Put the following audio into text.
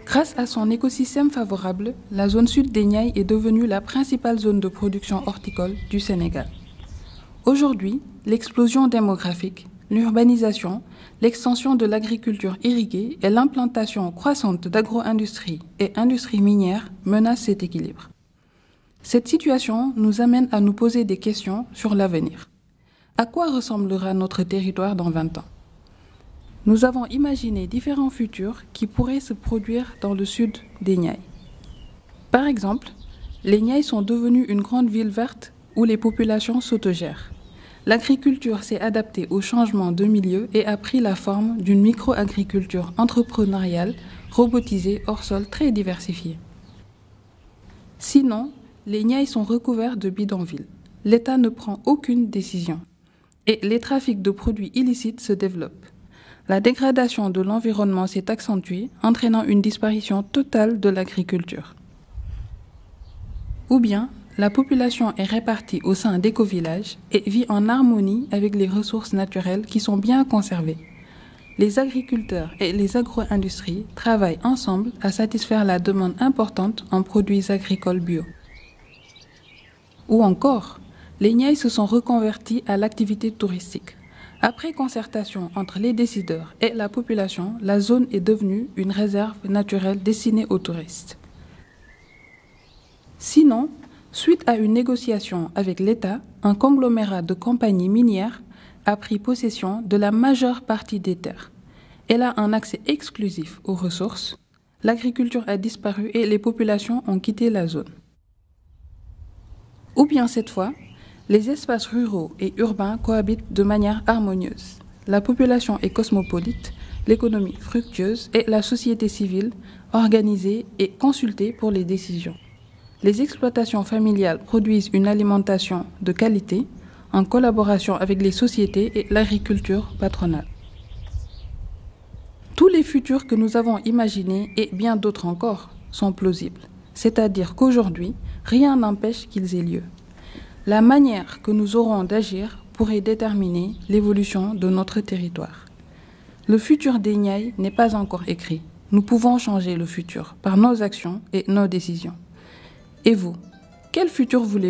Grâce à son écosystème favorable, la zone sud des Niayes est devenue la principale zone de production horticole du Sénégal. Aujourd'hui, l'explosion démographique, l'urbanisation, l'extension de l'agriculture irriguée et l'implantation croissante d'agro-industrie et industries minières menacent cet équilibre. Cette situation nous amène à nous poser des questions sur l'avenir. À quoi ressemblera notre territoire dans 20 ans? Nous avons imaginé différents futurs qui pourraient se produire dans le sud des Niayes. Par exemple, les Niayes sont devenues une grande ville verte où les populations s'autogèrent. L'agriculture s'est adaptée au changement de milieu et a pris la forme d'une micro-agriculture entrepreneuriale, robotisée, hors sol, très diversifiée. Sinon, les Niayes sont recouverts de bidonvilles. L'État ne prend aucune décision. Et les trafics de produits illicites se développent. La dégradation de l'environnement s'est accentuée, entraînant une disparition totale de l'agriculture. Ou bien, la population est répartie au sein d'écovillages et vit en harmonie avec les ressources naturelles qui sont bien conservées. Les agriculteurs et les agro-industries travaillent ensemble à satisfaire la demande importante en produits agricoles bio. Ou encore, les Niayes se sont reconvertis à l'activité touristique. Après concertation entre les décideurs et la population, la zone est devenue une réserve naturelle destinée aux touristes. Sinon, suite à une négociation avec l'État, un conglomérat de compagnies minières a pris possession de la majeure partie des terres. Elle a un accès exclusif aux ressources, l'agriculture a disparu et les populations ont quitté la zone. Ou bien cette fois, les espaces ruraux et urbains cohabitent de manière harmonieuse. La population est cosmopolite, l'économie fructueuse et la société civile organisée et consultée pour les décisions. Les exploitations familiales produisent une alimentation de qualité en collaboration avec les sociétés et l'agriculture patronale. Tous les futurs que nous avons imaginés et bien d'autres encore sont plausibles, c'est-à-dire qu'aujourd'hui, rien n'empêche qu'ils aient lieu. La manière que nous aurons d'agir pourrait déterminer l'évolution de notre territoire. Le futur des Niayes n'est pas encore écrit. Nous pouvons changer le futur par nos actions et nos décisions. Et vous, quel futur voulez-vous ?